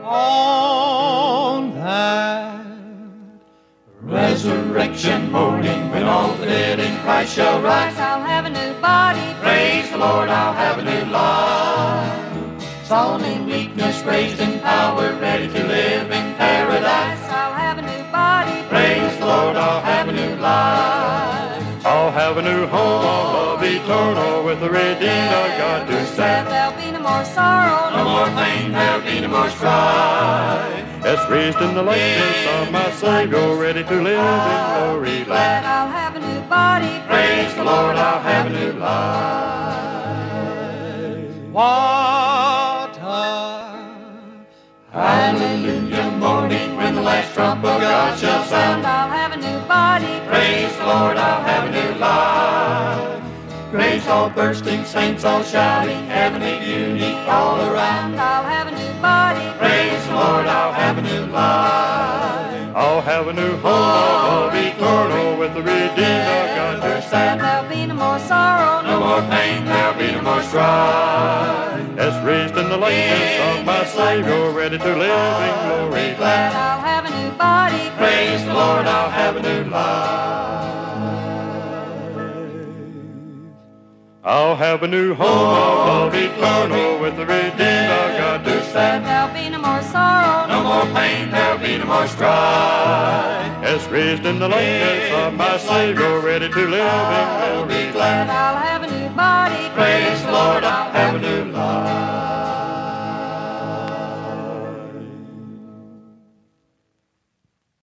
On that resurrection morning, when all the dead in Christ shall rise, I'll have a new body. praise the Lord, I'll have a new life. Sown in weakness, raised in power, ready to live in paradise. I'll have a new body. Praise the Lord, I'll have a new life. I'll have a new home of love eternal with the redeemed of God to stand. There'll be no more sorrow, No more pain, there'll be no more strife. As raised in the likeness of my Savior, ready to live in glory glad land. I'll have a new body. Praise the Lord, I'll have a new life. What a Hallelujah morning, when the last trump of God shall sound. I'll have a new body. Praise the Lord, I'll have a new life. Graves all bursting, saints all shouting, heavenly beauty all around. I'll have a new body. Praise the Lord, I'll have a new life. I'll have a new home of love eternal with the redeemed of God to stand. There'll be no more sorrow, No more pain, there'll be no more strife. As raised in the likeness of my Savior, ready to live in glory glad land. I'll have a new body. Praise the Lord, I'll have a new life. I'll have a new home of love eternal with the redeemed of God to stand. There'll be no more sorrow, No more pain, there'll be no more strife. As raised in the likeness of my Savior, ready to live in glory Be glad. I'll have a new body. Praise the Lord, I'll have a new life.